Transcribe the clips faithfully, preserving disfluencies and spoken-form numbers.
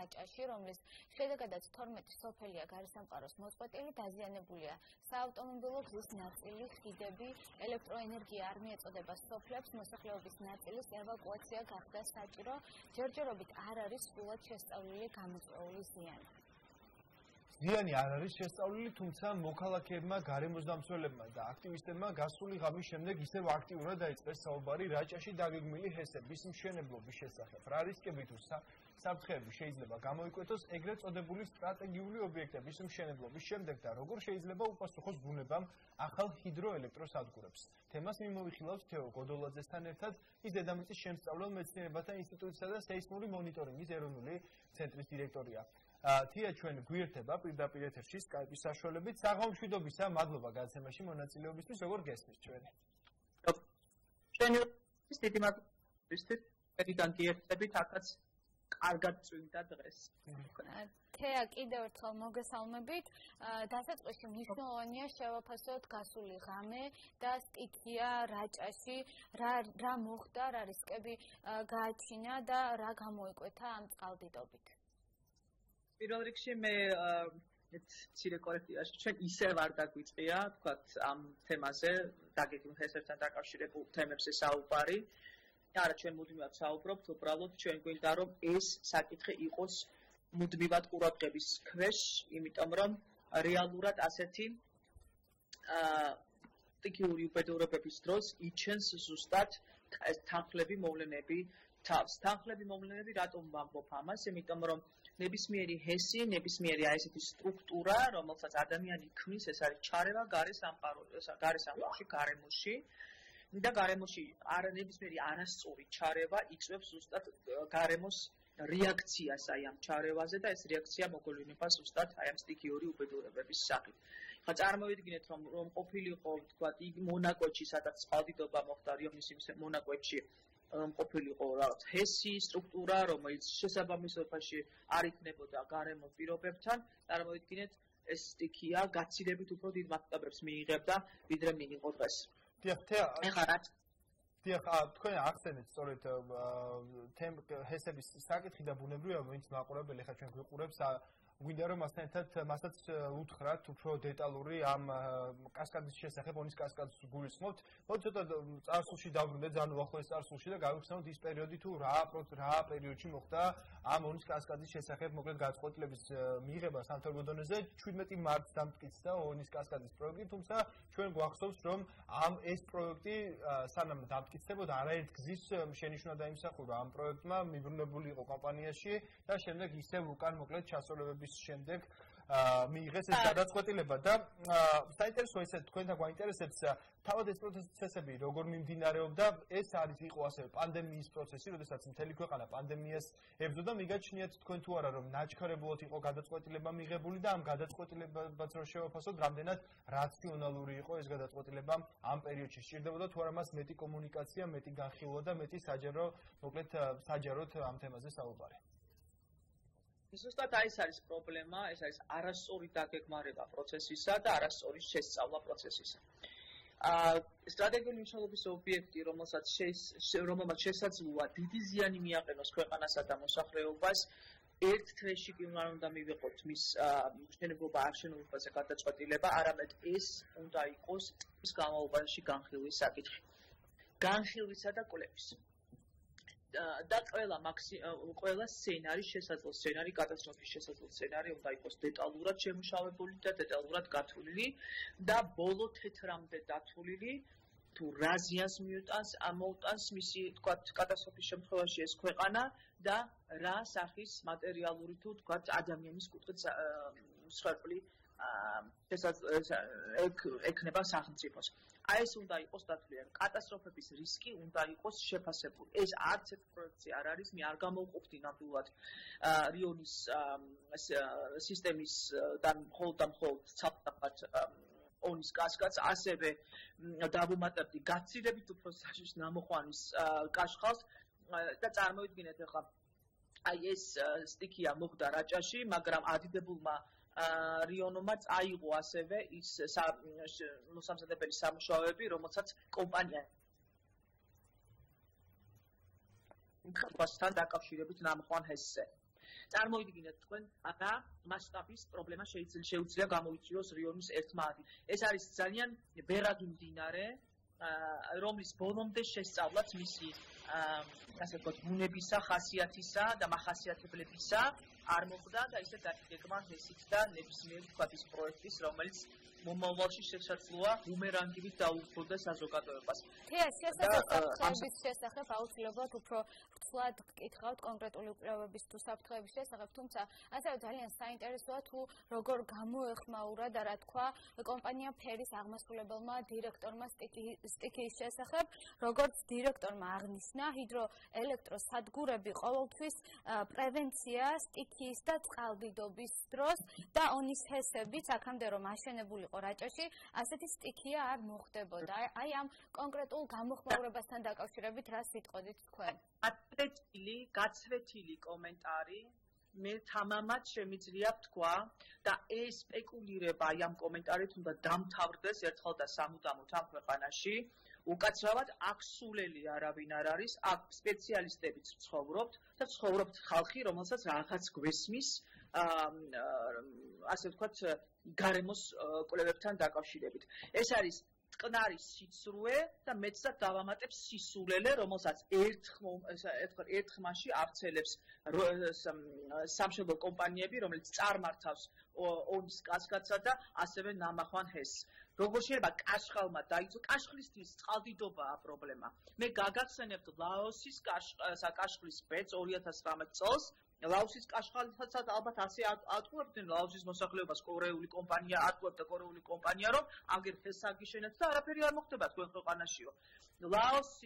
რაჭაში, რომლის შედეგადაც თორმეტი სოფელია გარესამყაროს მოწყვეტილი, დაზიანებულია საავტომობილო გზის ნაწილი, ხიდები, ელექტროენერგია არ მიეწოდება სოფლებს, მოსახლეობის ნაწილის ევაკუაცია გახდა საჭირო, ჯერჯერობით არ არის სრულად შესწავლილი გამოწვეული ზიანი. ზიანი არ არის შესწავლილი, თუმცა მოქალაქეებმა, გარემოსდამცველებმა და აქტივისტებმა გასული ღამის შემდეგ ისევ აქტიურად დაიწყეს საუბარი რაჭაში დაგეგმილი ჰესების მშენებლობის შესახებ. რა რისკები თუ საფრთხეები შეიძლება გამოიკვეთოს ეგრეთ წოდებული სტრატეგიული ობიექტების მშენებლობის შემდეგ და როგორ შეიძლება უპასუხოს ბუნებამ ახალ ჰიდროელექტროსადგურებს. თემას მიმოვიხილავთ თეო გოდოლაძესთან ერთად, ის დედამიწის შემსწავლელ მეცნიერებათა ინსტიტუტისა და სეისმური მონიტორინგის ეროვნული ცენტრის დირექტორია. თია ჩვენ გვიერთება პირდაპირ ეთერში სკაიპის საშუალებით. საღამომშვიდობისა, მადლობა გადაცემაში მონაწილეობისთვის. როგორ გესმის ჩვენი? ჩვენი დიდი მადლობა. ერთიდან გიერთებით, აქაც კარგად წვიმდა დღეს. თეა, კიდევ ერთხელ მოგესალმებით. დასაწყისში მნიშვნელოვანია შევაფასოთ გასული ღამე და სტიქია რაჭაში, რა რა მოხდა, რა რისკები გააჩინა და რა გამოიკვეთა ამ წყალდიდობით. პირველ რიგში მე მცირე კორექტივაში ჩვენ ისევ არ დაგვიწყია, თქვათ ამ თემაზე, დაგეგმილ ჰესებთან დაკავშირებულ თემებზე საუბარი. არა, ჩვენ მუდმივად საუბრობთ, უბრალოდ ჩვენ გვინდა რომ ეს საკითხი იყოს მუდმივად ყურადღების ქვეშ, იმიტომ რომ რეალურად ასეთი სტიქიური უბედურებების დროს იჩენს ზუსტად თანხლები მოვლენები თავს. თანხლები მოვლენები რატომ ვამბობ ამას? იმიტომ რომ ნებისმიერი ჰესი, ნებისმიერი აი ესეთი სტრუქტურა, რომელსაც ადამიანი ქმნის, ეს არის ჩარევა გარესამყაროში, გარემოში და გარემოში არ ნებისმიერი არასწორი ჩარევა იწვევს ზუსტად გარემოს რეაქციას აი ამ ჩარევაზე და ეს რეაქცია მოგვევლინება ზუსტად აი ამ სტიქიური უბედურებების სახით. ხა წარმოვიდგინეთ რომ რომ ყოფილიყო თქვათ იქ მონაკოში, სადაც წყალდიდობა მოხდა რიონის მონაკოში ყოფილიყო რაღაც ჰესი სტრუქტურა, რომელიც შესაბამისობაში არ იქნებოდა გარემო პირობებთან, წარმოვიდგინეთ ეს სტიქია გაცილებით უფრო დიდ მასშტაბებს მიიღებდა, ვიდრე მიიღო დღეს. დიახ, თეა. ეხლა რა დიახ, თქვენ ახსენეთ სწორედ თემ ჰესების საკითხი და ბუნებრივია, ვინც მაყურებელი ხა ჩვენ გვიყურებს, გვინდა რომ მასთან ერთად მასაც უთხრათ უფრო დეტალური ამ კასკადის შესახებ, ონის კასკადს გულისხმობთ. მოდი ცოტა წარსულში დავბრუნდეთ, ძალიან უახლოეს წარსულში და გავიხსენოთ ის პერიოდი თუ რა რა პერიოდში მოხდა ამ ონის კასკადის შესახებ მოკლედ გაწყვეტილების მიღება სამთავრობო დონეზე. შვიდმეტი მარტს დამტკიცდა ონის კასკადის პროექტი, თუმცა ჩვენ გვახსოვს რომ ამ ეს პროექტი სანამ დამტკიცდებოდა არაერთ გზის შენიშვნა დაიმსახურა ამ პროექტმა, მიბრუნებული იყო კომპანიაში და შემდეგ ისევ უკან მოკლედ ჩასწოლებების შემდეგ მიიღეს ეს გადაწყვეტილება და საინტერესო ესე თქვენთან გვაინტერესებს თავად ეს პროცესები როგორ მიმდინარეობდა. ეს არის იყო ასევე პანდემიის პროცესი, როდესაც მთელი ქვეყანა პანდემიას ებრძოდა. მიგაჩნიათ თქვენ თუ არა რომ ნაჩქარებულად იყო გადაწყვეტილება მიღებული და ამ გადაწყვეტილებაც რო შევაფასოთ, რამდენად რაციონალური იყო ეს გადაწყვეტილება ამ პერიოდში. სჭირდებოდა თუ არა მას მეტი კომუნიკაცია, მეტი განხილვა და მეტი საჯარო მოკლედ საჯაროდ ამ თემაზე საუბარი. ზუსტად აი ეს არის პრობლემა, ეს არის არასწორი დაგეგმარება პროცესისა და არასწორი შესწავლა პროცესისა. აა სტრატეგიული მნიშვნელობის ობიექტი, რომელსაც რომელმაც შესაძლოა დიდი ზიანი მიაყენოს ქვეყანასა და მოსახლეობას, ერთ თვეში კი უნდა მივიღოთ მის მშენებლობა არჩენობაზე გადაწყვეტილება, არამედ ეს უნდა იყოს ის განმავლობაში განხილვის საკითხი. განხილვისა და კვლევის. და ყველა ყველა სცენარი შესაძლო სცენარი კატასტროფის შესაძლო სცენარი უნდა იყოს დეტალურად შემუშავებული და დეტალურად გათვლილი და ბოლო თეთრამდე დათვლილი თუ რა ზიანს მიუტანს ამოუტანს მისი თქვა კატასტროფის შემთხვევაში ეს ქვეყანა და რა სახის მატერიალური თუ თქვა ადამიანის კუთხით მსხვერპლი ექნება სახელმწიფოს. აი ეს უნდა იყოს დათვლილი. კატასტროფების რისკი უნდა იყოს შეფასებული. ეს არც ერთ პროექტი არ არის, მე არ გამოვყოფდი ნამდვილად რიონის სისტემის და მხოლოდ და მხოლოდ ცალკე ონის კასკადს, ასევე დავუმატებდი გაცილებით უფრო საშიშ ნამოხვანის კაშხალს და წარმოვიდგინეთ ახლა აი ეს სტიქია მოხდა რაჭაში, მაგრამ ადიდებულმა რიონომა წაიღო ასევე ის მოსამზადებელი სამუშაოები, რომელსაც კომპანია ხალხთან დაკავშირებით ნამოხვან ჰესზე. წარმოიდგინეთ თქვენ რა მასშტაბის პრობლემა შეიძლება გამოიწვიოს რიონის ერთმა ათი. ეს არის ძალიან ბერადი მდინარე, რომლის ბოლომდე შესწავლაც მისი ასე ვთქვათ, ბუნებისა, ხასიათისა და მახასიათებლებისა არ მოხდა და ისე დაგეგმა ჰესით და ნებისმიერ ვთქვათ ის პროექტის, რომელიც მომავალში შესაძლოა ბუმერანგივით დაუბრუნდეს საზოგადოებას. თეა, შესაძლებლობის შესახებ აუცილებლად უფრო რთულად გკითხავთ კონკრეტული კვლევების თუ საფრთხეების შესახებ, თუმცა ასევე ძალიან საინტერესოა თუ როგორ გამოეხმაურა და რა თქვა კომპანია ფერის აღმასრულებელმა დირექტორმა სტიქიის შესახებ, როგორც დირექტორმა აღნიშნა, ჰიდროელექტროსადგურები ყოველთვის პრევენცია სტიქიის და წყალდიდობის დროს და ონის ჰესებით აქამდე რომ აშენებული რაჭაში ასეთი სტიქია არ მოხდებოდა. აი ამ კონკრეტულ გამოხმაურებასთან დაკავშირებით რა სიტყოდით თქვენ? აწვეთილი, გაცვეთილი კომენტარი მე თამამად შემიძლია ვთქვა და ეს სპეკულირება აი ამ კომენტარით უნდა დამთავრდეს ერთხელ და სამუდამოდ ამ ქვეყანაში. უკაცრავად აქ სულელი არავინ არ არის, აქ სპეციალისტებიც ცხოვრობთ და ცხოვრობთ ხალხი, რომელსაც რაღაც გვესმის ასე ვთქვათ გარემოს კვლევებთან დაკავშირებით. ეს არის წყნარი სიცრუე და მეცად დავამატებ სისულელე, რომელსაც ერთ ხმაში ავრცელებს სამშობლო კომპანიები, რომელიც წარმართავს ონის კასკადსა და ასევე ნამახვან ჰესს. როგორ შეიძლება კაშხალმა დაიწო კაშხლისთვის წყალდიდობაა პრობლემა. მე გაგახსენებთ ლაოსის კაშხლის ბეწ ორი ათას ცხრამეტ წელს ლაოსის კაშხალთაცაც ალბათ ასე ატყუებდნენ ლაოსის მოსახლეობას კორეული კომპანია ატყუებდა კორეული კომპანია რომ აგერ ჰესს აგიშენეთ და არაფერი არ მოხდება თქვენ ქვეყანაშიო. ლაოსი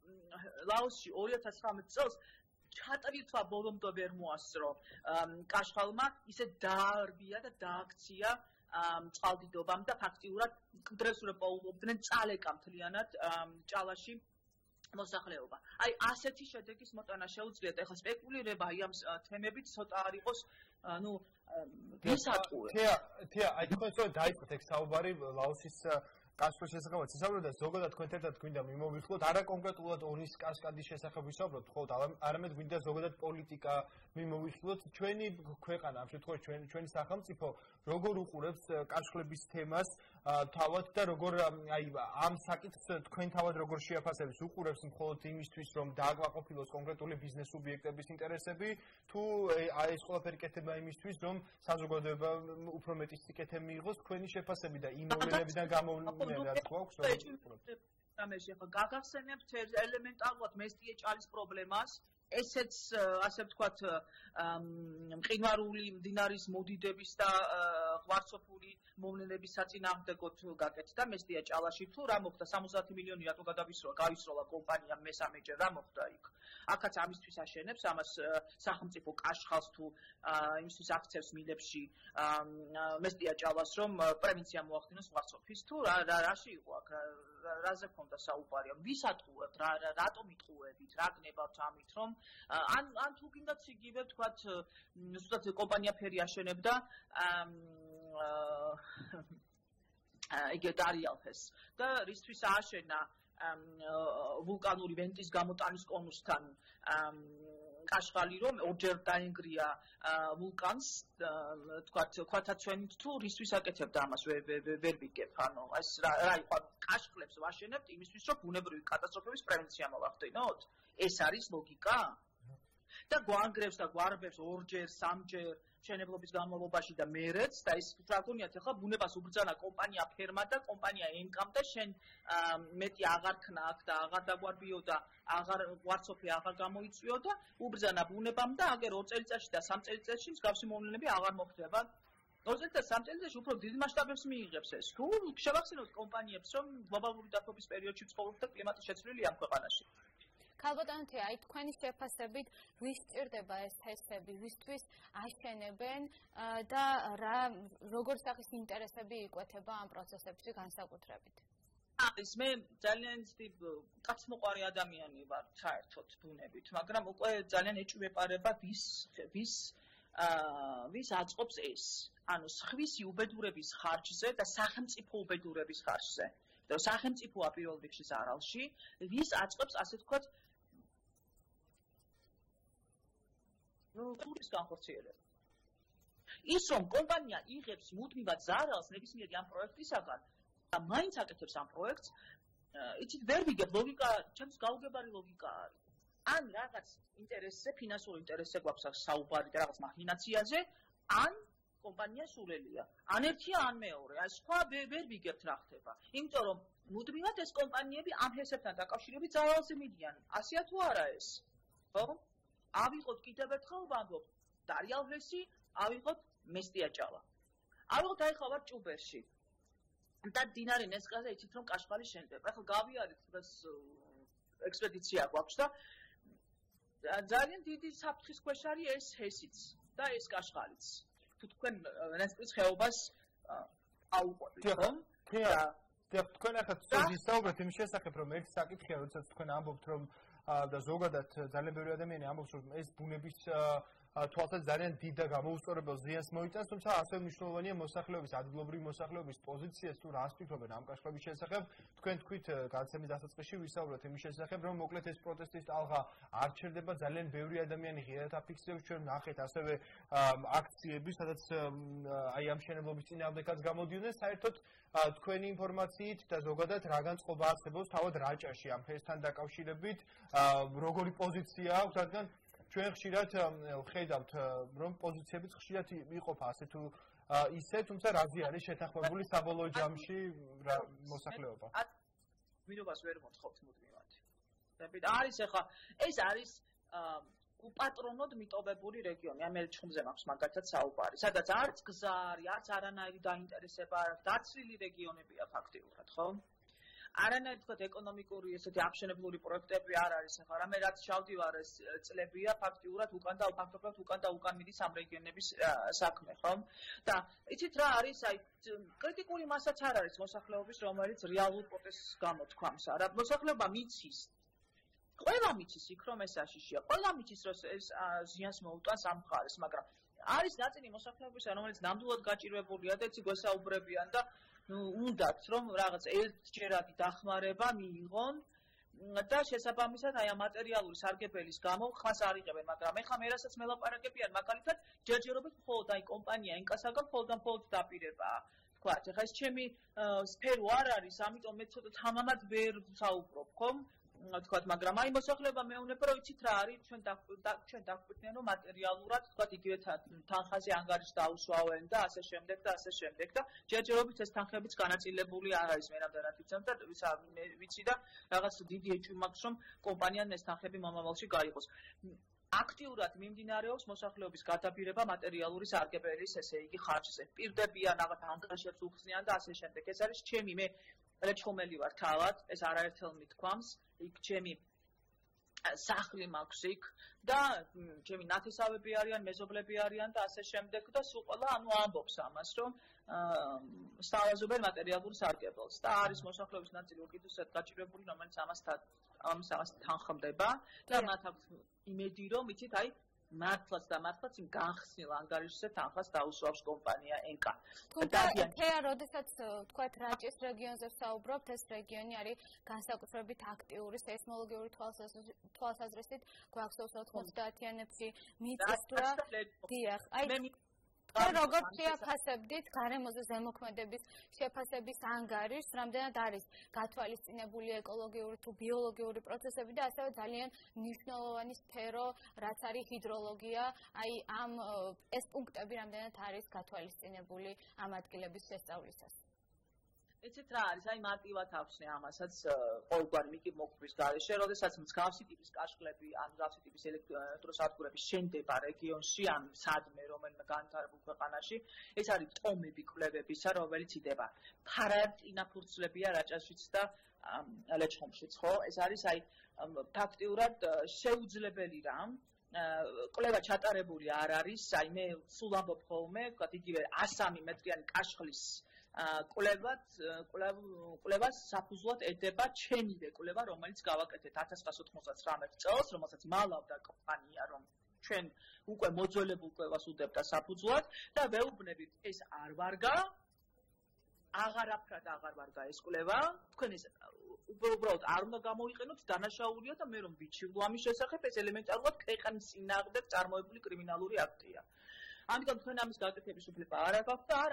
ლაოსში ორი ათას ცხრამეტ წელს ჩატვირთვა ბოლომდე ვერ მოასწრო კაშხალმა ისე დაარბია და დააქცია წყალდიდობამ და ფაქტიურად კდრესურად პოულობდნენ წალეკა მთლიანად ჭალაში მოსახლეობა. აი ასეთი შედეგის მოტანა შეუძლიათ. ეხლა სპეკულირება აი ამ თემებით ცოტა არ იყოს, ну, მისატყუე. თეა, თეა, აი თქვენ სწორედ დაიწყოთ ეგ საუბარი ლაოსის კაშხლის შესახებ ვისაუბროთ და ზოგადად თქვენ ერთად გვინდა მიმოვიხილოთ არა კონკრეტულად ონის კასკადის შესახებ ვისაუბროთ, ხოლმე არამედ გვინდა ზოგადად პოლიტიკა მიმოვიხილოთ. ჩვენი ქვეყანა, ამ შემთხვევაში ჩვენ ჩვენი სახელმწიფო როგორ უყურებს კაშხლების თემას თავად და როგორ აი ამ საკითხს თქვენ თავად როგორ შეაფასებს, უყურებს მხოლოდ იმისთვის, რომ დააკმაყოფილოს კონკრეტული ბიზნეს სუბიექტების ინტერესები, თუ ეს ყველაფერი კეთება იმისთვის, რომ საზოგადოება უფრო მეტი სიკეთე მიიღოს, თქვენი შეფასები და იმ მოვლენებიდან გამოვლენები რა გვაქვს, რომ ამაში ახლა გაგახსენებთ ელემენტარულად მესტიე ჭალის პრობლემას. ესეც ასე ვთქვათ მყინვარული მდინარის მოდიდების და ღვარცოფული მოვლენების საწინააღმდეგოდ გაკეთდა მესტია ჭალაში თუ რა მოხდა სამოცდაათი მილიონი რატო გადავისროლა გავისროლა კომპანიამ მესამეჯერ რა მოხდა იქ აქაც ამისთვის აშენებს ამას სახელმწიფო კაშხალს თუ იმისთვის აქცევს მილებში მესტია ჭალას რომ პრევენცია მოახდინოს ღვარცოფის თუ რა რაში იყო აქ რაზე ქონდა საუბარი ვის ატყუებთ რა რატომ იტყუებით რა გნებავთ ამით რომ ან ან თუ გინდათ იგივე ვთქვათ ზუსტად კომპანია ფერი აშენებდა იგი დარიალფეს და რისთვის ააშენა ვულკანური ვენტის გამოტანის კონუსთან კაშხალი რომ ორჯერ დაენგრია ვულკანს თქვათ ქვათაცვენით თუ რისთვის აკეთებდა ამას ვერ ვიგებ ანუ ეს რა იყო კაშხლებს ვაშენებთ იმისთვის რომ ბუნებრივი კატასტროფების პრევენცია მოვახდინოთ ეს არის ლოგიკა და გვანგრევს და გვარბებს ორჯერ სამჯერ მშენებლობის განმავლობაში და მერეც და ის რა გონიათ ახლა ბუნებას უბრძანა კომპანია ფერმა და კომპანია ენკამ და შენ მეტი აღარ ქნა აქ და აღარ დაგვარბიო და აღარ ღვარცოფი აღარ გამოიწვიო და უბრძანა ბუნებამ და აგერ ორ წელიწადში და სამ წელიწადში მსგავსი მოვლენები აღარ მოხდება ორ წელიწადში და სამ წელიწადში უფრო დიდ მასშტაბებს მიიღებს ეს თუ შევახსენოთ კომპანიებს რომ გლობალური დათბობის პერიოდში ცხოვრობთ და კლიმატი შეცვლილია ამ ქვეყანაში ქალბატონო აი თქვენი შეფასებით ვის სჭირდება ეს ჰესები ვისთვის აშენებენ და რა როგორ სახის ინტერესები იკვეთება ამ პროცესებში განსაკუთრებით არის მე ძალიან კაცმოყვარე ადამიანი ვარ საერთოდ ბუნებით მაგრამ უკვე ძალიან ეჭვმეპარება ვის ვის ვის აწყობს ეს ანუ სხვისი უბედურების ხარჯზე და სახელმწიფო უბედურების ხარჯზე და სახელმწიფოა პირველ რიგში ზარალში ვის აწყობს ასე ვთქვათ ნუ სულის განხორციელება. ის რომ კომპანია იღებს მუდმივად ზარალს ნებისმიერი ამ პროექტისაგან და მაინც აკეთებს ამ პროექტს, იცით ვერ ვიგებ ლოგიკა, ჩემს გაუგებარი ლოგიკა არის. ან რაღაც ინტერესზე, ფინანსურ ინტერესზე გვაქვს საუბარი და რაღაც მახინაციაზე, ან კომპანია სულელია. ან ერთია, ან მეორე. აი სხვა ვერ ვიგებთ რა ხდება. იმიტომ რომ მუდმივად ეს კომპანიები ამ ჰესებთან დაკავშირებით ზარალზე მიდიან. ასეა თუ არა ეს? ხო? ავიღოთ კიდევ ერთხელ ვამბობ, დარიალ ჰესი, ავიღოთ მესტიაჭალა. ავიღოთ აი ხავარ ჭუბერში. და დინარი ნესკაზე იცით რომ კაშხალი შენდება. ახლა გავიარეთ დღეს ექსპედიცია გვაქვს და ძალიან დიდი საფრთხის ქვეშ არის ეს ჰესიც და ეს კაშხალიც. თუ თქვენ ნესკრის ხეობას აუყვებით, ხო? და თქვენ ახლა ვისაუბრეთ იმ შესახებ, რომ ერთ საკითხია, როდესაც თქვენ ამბობთ, რომ და ზოგადად ძალიან ბევრი ადამიანი ამბობს, რომ ეს ბუნების თვალსაჩინო ძალიან დიდ და გამოუსწორებელ ზიანს მოიწონს, თუმცა ასევე მნიშვნელოვანია მოსახლეობის, ადგილობრივი მოსახლეობის პოზიციას თუ რას თვითონ ამ კაშხლების შესახებ. თქვენ თქვით გადაცემის დასაწყისში ვისაუბრეთ იმის შესახებ, რომ მოკლედ ეს პროტესტის ტალღა არ ჩერდება, ძალიან ბევრი ადამიანი ღიად აფიქსირებს, ჩვენ ნახეთ ასევე აქციები, სადაც აი ამ შენებლობის წინააღმდეგაც გამოდიოდნენ, საერთოდ თქვენი ინფორმაციით და ზოგადად რა განწყობა არსებობს თავად რაჭაში ამ ჰესთან დაკავშირებით, როგორი პოზიცია აქვს, რადგან ჩვენ ხშირად ხედავთ, რომ პოზიციებიც ხშირად იყოფა ასე თუ ისე, თუმცა რაზე არის შეთანხმებული საბოლოო ჯამში მოსახლეობა. მინობას ვერ მოთხოვთ მუდმივად. არის ახლა ეს არის უპატრონოდ მიტოვებული რეგიონი, ამერიკ ჩხუბზე მაქვს მაგალითად საუბარი, სადაც არც გზა არის, არც არანაირი დაინტერესება არ აქვს, დაცლილი რეგიონებია ფაქტიურად, ხო? არანაირი თქვა ეკონომიკური ესეთი აღშენებლური პროექტები არ არის, ახლა რამე რაც ჩავდივარ ეს წლებია ფაქტიურად უკან და ფაქტობრივად უკან და უკან მიდის ამ რეგიონების საქმე, ხო? და იცით რა არის, აი კრიტიკული მასაც არ არის მოსახლეობის, რომელიც რეალურ პროტესტს გამოთქვამს, არა, მოსახლეობა მიცის. ყველა მიცის იქ რომ ეს აშიშია, ყველა მიცის რომ ეს ზიანს მოუტანს ამ მხარეს, მაგრამ არის ნაწილი მოსახლეობის, რომელიც ნამდვილად გაჭირვებულია და იცი გვესაუბრებიან და ნუ უნდათ რომ რაღაც ერთჯერადი დახმარება მიიღონ და შესაბამისად აი ამ მატერიალური სარგებელის გამო ხმას არ იღებენ, მაგრამ ეხლა მე რასაც მელაპარაკებიან მაგალითად ჯერჯერობით მხოლოდ აი კომპანია ენკასაგან მხოლოდ და მხოლოდ დაპირებაა. თქვათ, ეხლა ეს ჩემი სფერო არ არის, ამიტომ მე ცოტა თამამად ვერ ვსაუბრობ, ხომ? თქვათ, მაგრამ აი მოსახლეობა მეუბნება, რომ იცით რა არის, ჩვენ ჩვენ დაგვიყვნენ რომ მატერიალურად, თქვათ, იგივე თანხაზე ანგარიშს დაუსვავენ და ასე შემდეგ და ასე შემდეგ და ჯერჯერობით ეს თანხებიც განაწილებული არ არის, მე რამდენად ვიცავ და ვიცი და რაღაც დიდი ეჭვი მაქვს, რომ კომპანიამ ეს თანხები მომავალში გაიღოს. აქტიურად მიმდინარეობს მოსახლეობის გადაბირება მატერიალური სარგებელის, ესე იგი ხარჯზე. პირდებიან, რაღაც ანგარიშებს უხსნიან და ასე შემდეგ. ეს არის ჩემი მე რეჩხომელი ვარ თავად, ეს არაერთელ მithქვამს, იქ ჩემი სახლი მაქვს იქ და ჩემი ნათესავები არიან, მეზობლები არიან და ასე შემდეგ და სულ ყველა ანუ ამბობს ამას, რომ სთავაზობენ მატერიალურ სარგებელს და არის მოსახლეობის ნაწილი უკიდურესად გაჭირვებული, რომელიც ამას ამას ამას თანხმდება და მათ აქვს იმედი, რომ იცით, აი მართლაც და მართლაც იმ განხსნილ ანგარიშზე თანხას დაუსვავს კომპანია ენკა. თუმცა თეა, როდესაც თქვათ რაჭის რეგიონზე ვსაუბრობთ, ეს რეგიონი არის განსაკუთრებით აქტიური სეისმოლოგიური თვალსაზრისით, გვახსოვს ოთხმოცდაათიანებში მიწის რა. დიახ, აი და როგორ შეაფასებდით გარემოზე ზემოქმედების შეფასების ანგარიშს, რამდენად არის გათვალისწინებული ეკოლოგიური თუ ბიოლოგიური პროცესები და ასევე ძალიან მნიშვნელოვანი სფერო, რაც არის ჰიდროლოგია, აი ამ ეს პუნქტები რამდენად არის გათვალისწინებული ამ ადგილების შესწავლისას. იცით რა არის, აი მარტივად ავხსნე ამასაც ყოველგვარი მიკი მოკვრის გარეშე, როდესაც მსგავსი ტიპის კაშხლები, ან მსგავსი ტიპის ელექტროსადგურები შენდება რეგიონში, ან სადმე რომელიმე განვითარებულ ქვეყანაში, ეს არის ტომები კვლევებისა, რომელიც იდება. ფარატინაფურცლებია რაჭაშიც და ლეჩხუმშიც, ხო? ეს არის აი ფაქტიურად შეუძლებელი რამ. კვლევა ჩატარებული არ არის, აი მე სულ ამბობ ხოლმე, ვთქვათ, იგივე ასამი მეტრიანი კაშხლის კვლევად კვლევას საფუძვლად ედება ჩემივე კვლევა, რომელიც გავაკეთეთ ათას ცხრაას ოთხმოცდათვრამეტ წელს, რომელსაც მალავდა კომპანია, რომ ჩვენ უკვე მოძველებულ კვლევას უდებდა საფუძვლად და ვეუბნებით ეს არ ვარგა, აღარაფრად აღარ ვარ გაესკვლევა, თქვენ ეს უბრალოდ არ უნდა გამოიყენოთ დანაშაულია და მე რომ ვიჩივლო ამის შესახებ, ეს ელემენტარულად ქვეყნის წინააღმდეგ წარმოებული კრიმინალური აქტია. ამიტომ თქვენ ამის გაკეთების უფლება არ აქვს და არ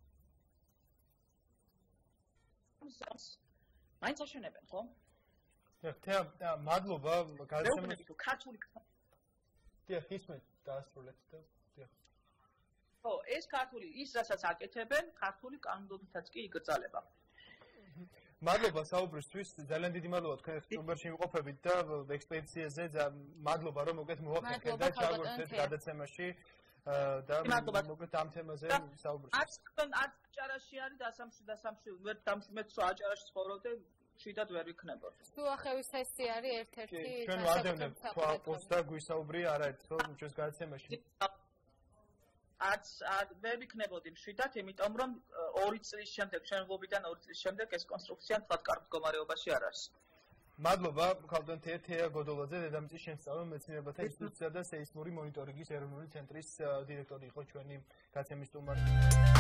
მაინც აშენებენ, ხო? და მადლობა გადაცემის ქართული დიახ, ისმენთ დაასრულეთ და დიახ. ხო, ეს ქართული ის რასაც აკეთებენ, ქართული კანონმდებლობითაც კი იკრძალება. მადლობა საუბრისთვის, ძალიან დიდი მადლობა თქვენ სტუმარში იმყოფებით და ექსპედიციაზე, მადლობა რომ მოგეთ მოახერხეთ და ჩაგვერთვეთ გადაცემაში და მოგეთ ამ თემაზე საუბრობთ. არც თქვენ არც ჭარაში არის დასამშვი დასამშვი ვერ დამშვიდეთ რომ აჭარაში ცხოვრობ და შიდად ვერ იქნებოდ. სუახევის ჰესი არის ერთ-ერთი ჩვენ ვადევნებთ პოსტს და გვისაუბრია არაერთხელ ჩვენს გადაცემაში. არც ვერ იქნებოდი მშვიდად, იმიტომ რომ ორი წლის შემდეგ, შენღობიდან ორი წლის შემდეგ ეს კონსტრუქცია თქვათ კარგ მდგომარეობაში არ არის. მადლობა, ქალბატონ თეა გოდოლაძე, დედამიწის შემსწავლელ მეცნიერებათა ინსტიტუტისა და სეისმური მონიტორინგის ეროვნული ცენტრის დირექტორი იყო ჩვენი გადაცემის სტუმარი.